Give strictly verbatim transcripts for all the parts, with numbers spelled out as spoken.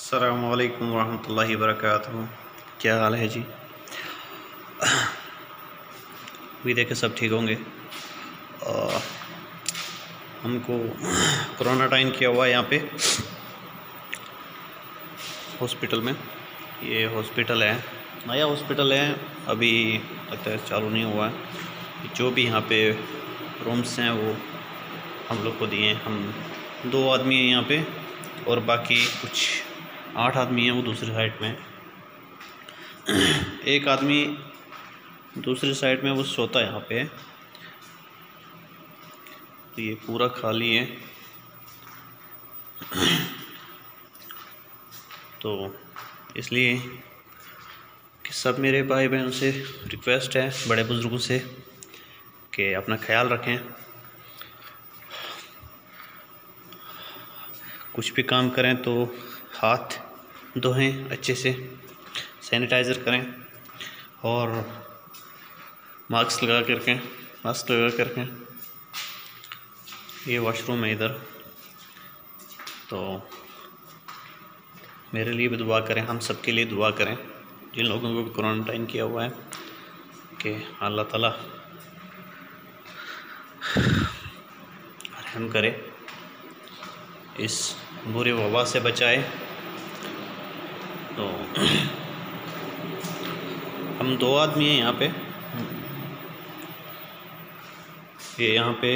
अस्सलामु अलैकुम रहमतुल्लाहि वबरकातुहू। क्या हाल है जी? उम्मीद है कि सब ठीक होंगे। और हमको क्वारंटाइन किया हुआ है यहाँ पे हॉस्पिटल में। ये हॉस्पिटल है, नया हॉस्पिटल है, अभी लगता है चालू नहीं हुआ है। जो भी यहाँ पे रूम्स हैं वो हम लोग को दिए हैं। हम दो आदमी हैं यहाँ पे और बाकी कुछ आठ आदमी हैं वो दूसरी साइड में। एक आदमी दूसरी साइड में वो सोता है यहाँ पे। तो ये पूरा खाली है। तो इसलिए कि सब मेरे भाई बहनों से रिक्वेस्ट है, बड़े बुज़ुर्गों से, कि अपना ख्याल रखें। कुछ भी काम करें तो हाथ धोएं अच्छे से, सैनिटाइज़र करें और मास्क लगा करके मास्क लगा करके ये वॉशरूम है इधर। तो मेरे लिए भी दुआ करें, हम सब के लिए दुआ करें जिन लोगों को क्वारंटाइन किया हुआ है, कि अल्लाह ताला रहम करे, इस बुरे वबा से बचाए। तो हम दो आदमी हैं यहाँ पे। ये यहाँ पे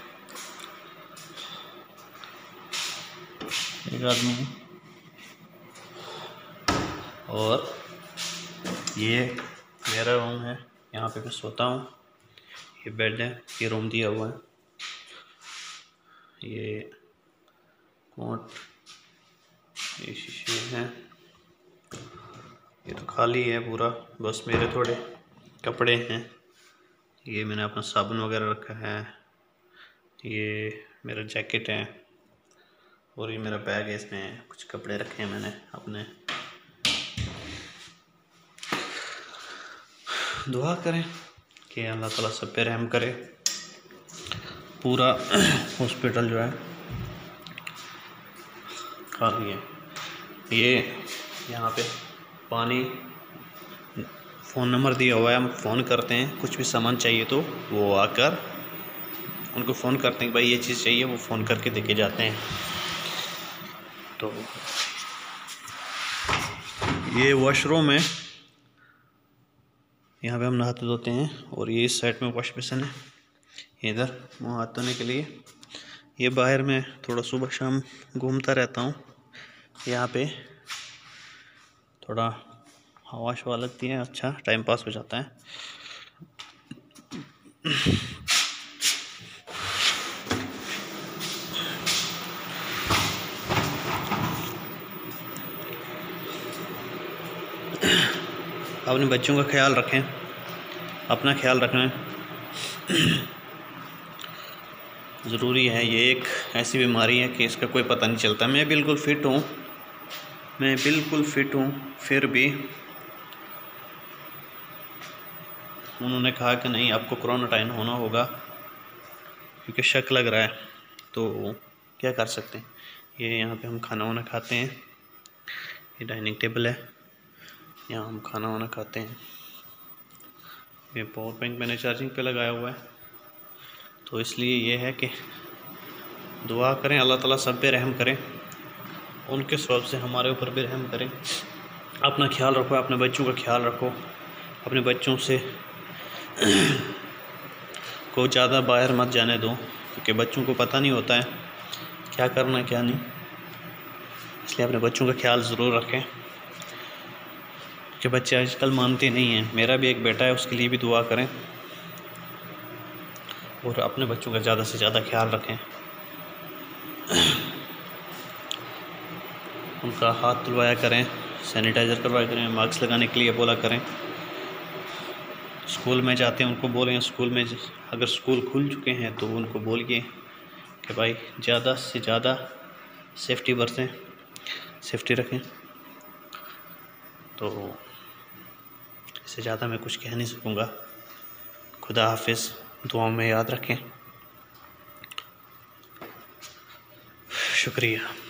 एक आदमी है और ये मेरा रूम है, यहाँ पे मैं सोता हूँ। ये बेड है, ये रूम दिया हुआ है। ये कोट, ये शीशे हैं। ये तो खाली है पूरा, बस मेरे थोड़े कपड़े हैं। ये मैंने अपना साबुन वगैरह रखा है। ये मेरा जैकेट है और ये मेरा बैग है, इसमें कुछ कपड़े रखे हैं मैंने अपने। दुआ करें कि अल्लाह ताला सब पे रहम करे। पूरा हॉस्पिटल जो है खाली है। ये यहाँ पे पानी, फ़ोन नंबर दिया हुआ है, हम फ़ोन करते हैं, कुछ भी सामान चाहिए तो वो आकर उनको फ़ोन करते हैं कि भाई ये चीज़ चाहिए, वो फ़ोन करके देके जाते हैं। तो ये वॉशरूम है, यहाँ पे हम नहाते धोते हैं। और ये इस साइड में वॉश बेसिन है, इधर मुँह हाथ धोने के लिए। ये बाहर में थोड़ा सुबह शाम घूमता रहता हूँ, यहाँ पे थोड़ा हवा शवा लगती है, अच्छा टाइम पास हो जाता है। अपने बच्चों का ख्याल रखें, अपना ख्याल रखना ज़रूरी है। ये एक ऐसी बीमारी है कि इसका कोई पता नहीं चलता। मैं बिल्कुल फ़िट हूँ, मैं बिल्कुल फ़िट हूँ, फिर भी उन्होंने कहा कि नहीं, आपको क्वारंटाइन होना होगा क्योंकि शक लग रहा है। तो क्या कर सकते हैं। ये यहाँ पे हम खाना वाना खाते हैं, ये डाइनिंग टेबल है, यहाँ हम खाना वाना खाते हैं। ये पावर बैंक मैंने चार्जिंग पे लगाया हुआ है। तो इसलिए ये है कि दुआ करें, अल्लाह ताला सब पे रहम करें, उनके सबब से हमारे ऊपर भी रहम करें। अपना ख्याल रखो, अपने बच्चों का ख्याल रखो। अपने बच्चों से को ज़्यादा बाहर मत जाने दो, क्योंकि बच्चों को पता नहीं होता है क्या करना क्या नहीं। इसलिए अपने बच्चों का ख्याल ज़रूर रखें कि बच्चे आजकल मानते नहीं हैं। मेरा भी एक बेटा है, उसके लिए भी दुआ करें और अपने बच्चों का ज़्यादा से ज़्यादा ख्याल रखें। उनका हाथ धुलवाया करें, सैनिटाइज़र करवाया करें, मास्क लगाने के लिए बोला करें। स्कूल में जाते हैं उनको बोलें, स्कूल में अगर स्कूल खुल चुके हैं तो उनको बोलिए कि भाई ज़्यादा से ज़्यादा सेफ्टी बरतें, सेफ्टी रखें। तो इससे ज़्यादा मैं कुछ कह नहीं सकूँगा। खुदा हाफिज़, दुआओं में याद रखें। शुक्रिया।